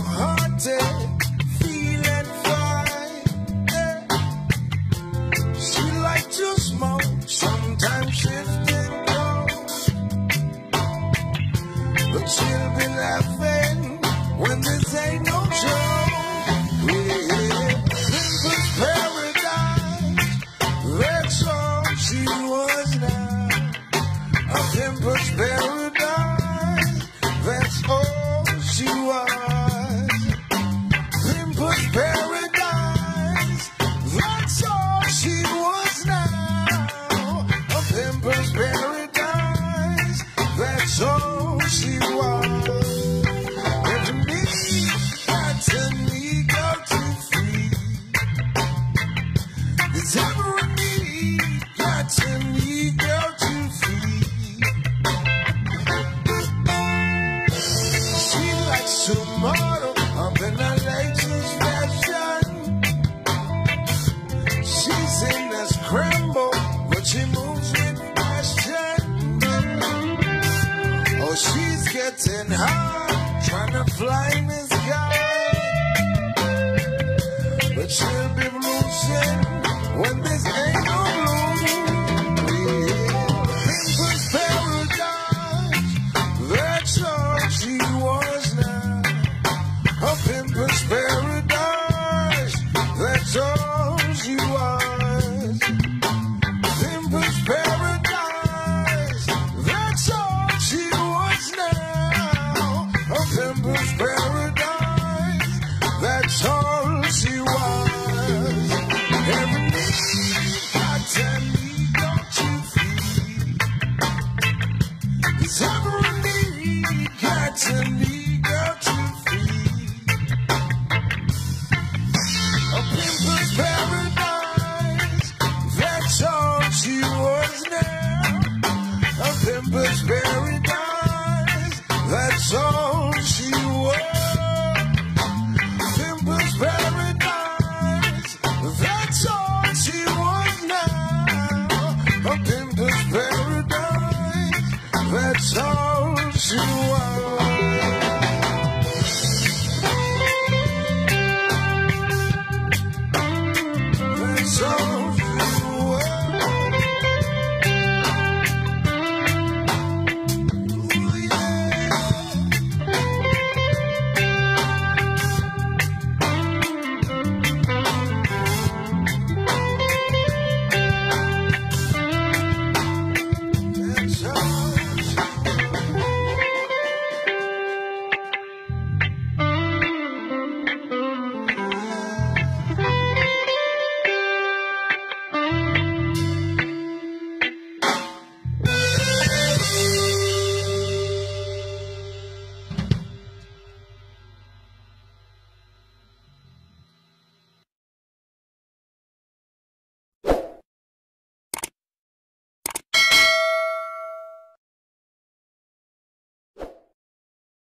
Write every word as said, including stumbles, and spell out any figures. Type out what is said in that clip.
hearted, feeling fine. Yeah. She like to smoke, sometimes shifting clothes, but she'll be laughing when this ain't no joke. Yeah. Pimple's paradise, that's all she was now. A pimple's paradise, that's all she was. Pimple's paradise, that's all she was now. A pimple's paradise, that's all she was. Every knee got a ego to free. There's every knee got an ego to free. She likes to model up in her latest fashion. She's in a scramble, but she moves with passion. Oh, she's getting high, trying to fly me